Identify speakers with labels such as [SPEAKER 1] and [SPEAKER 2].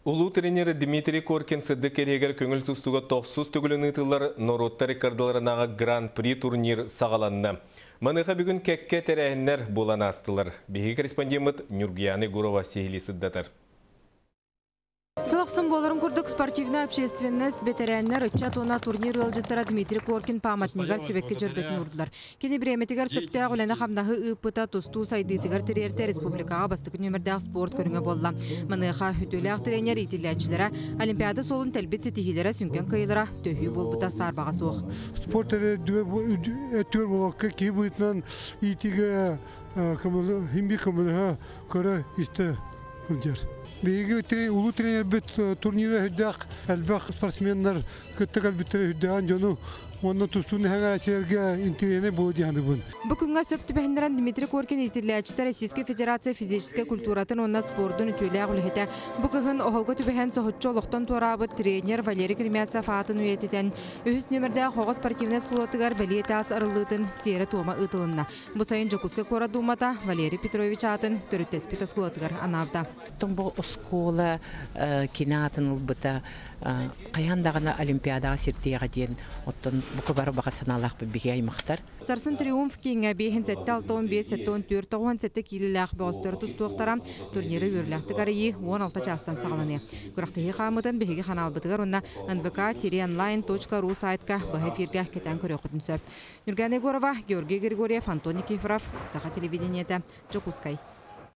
[SPEAKER 1] Улуу тренері Дмитрий Коркин сыдды керегер көңіл тұстуға 900 түгілін ұтылар Норотта рекордыларынаға Гран-при турнир сағаланны. Маныға бүгін кәкке тәрәйінлер болан астылар. Беги корреспондент Нюргияны Гурова сейлі сыддатыр.
[SPEAKER 2] Сылықсын болырын күрдік спортивно-общественность ветеряннер үтчатуына турнир ылжыттара Дмитрий Коркин паматнигар себекке жүрбетін ұрдылар. Кені біреметігер сөптіғ оләні қамдағы ұпыта тұсту сайдыйтығар тірерті республикаға бастықы нөмірдәғ спорт көріңе болла. Маныға үтөләғ тренер итіләтшілері Олимпиада солын тәлбет сетігілері сүнкен қайылыра төхі болбыта сарбаға соқ.
[SPEAKER 3] Спорт әтір болаққа кей бұйтынан итігі химби көміліға көрі істі ұлжар. Беги улуу тренер бит турнира хүддәк әлбәк спортсменнар көттәк әлбәттәр хүддәгән җону онны тустуны хәгәрәчәргә интерене булды дигән бу.
[SPEAKER 2] Бу көнгә сөптү бәһендерән Дмитрий Коркин итилләчтә Российская Федерация физическая культуратын онна спортын үтүлә гөлһәтә. Бу көгөн оһолга түбәһен сохотчолыктан турабы тренер Валерий Кремяцев атын үететен үһүс нөмердә хогы спортивный школатыгар балетас арылытын сере тома ытылынна. Бу сайын Жокуска кора думата Валерий Петрович атын төрөттес питаскулатыгар анавда.
[SPEAKER 4] Бу школа кинатын улбыта каяндагына олимпиадага сиртиягә дигән оттон бу бары бага саналак бигә аймактар.
[SPEAKER 2] Сарсын триумф киңә бехин 7-6-15-7-14-17 килеләх бостыр тустуктара турниры үрләхте гарыйы 16 частан сагаланы. Күрәхтәге хамыдан беге канал битгәр онна nvk-online.ru сайтка бу эфиргә кетән күрә хөтүнсәп. Нургәне Горова, Георгий Григорьев, Антоний Кифров, Саха телевидениедә, Жокускай.